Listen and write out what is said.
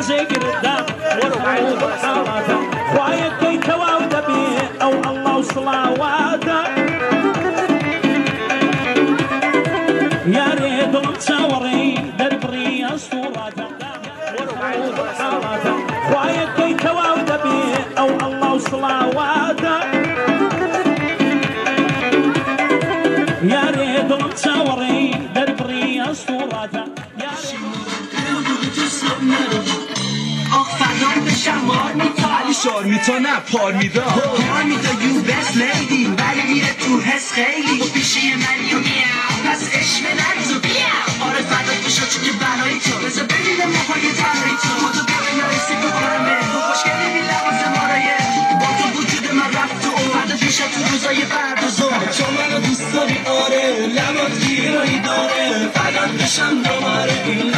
قرزي قردام والعود وحاراته خوايا كي تواود بيه أو الله وصلاواته يا ريت متصورين دربري صوراته والعود وحاراته خوايا كي تواود بيه أو الله وصلاواته يا ريت متصورين دربري صوراته فدام بشم مار میتا علی شار میتا نه پار میدا پار میدا یو بست لیدی ولی میره تو حس خیلی و پیشی منی و میام پس عشق نریز و بیام آره فدا بشا چون که بلایی تو بذار ببینم موهای تنهایی تو با تو ببین نرسی تو کارمه تو خوشگلی بی لباس مارایه با تو وجود من رفت و فردا پیشا تو روزای فرد و زور چون منو دوست داری آره لبات گیرایی داره فدام بشم دوباره